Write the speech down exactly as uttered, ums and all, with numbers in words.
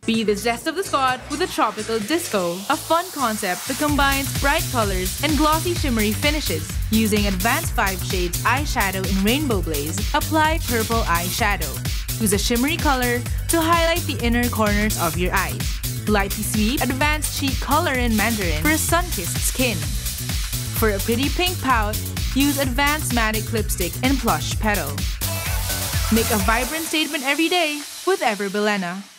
Be the zest of the squad with a tropical disco, a fun concept that combines bright colors and glossy shimmery finishes. Using Advance five Shades Eyeshadow in Rainbow Blaze, apply purple eyeshadow. Use a shimmery color to highlight the inner corners of your eyes. Lightly sweet Advanced Cheek color in Mandarin for a sun-kissed skin. For a pretty pink pout, use Advance Matic Lipstick in Plush Petal. Make a vibrant statement every day with Ever Bilena.